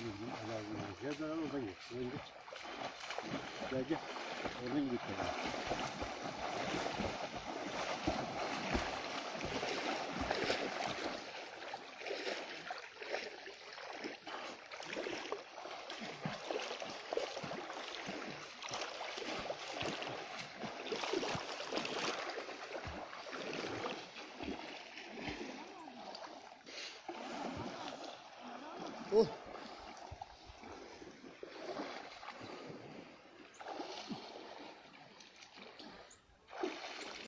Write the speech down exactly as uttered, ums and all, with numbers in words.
Gel ben oradan geç. Oradan geç. Gel gel. Oradan gidelim. Oh.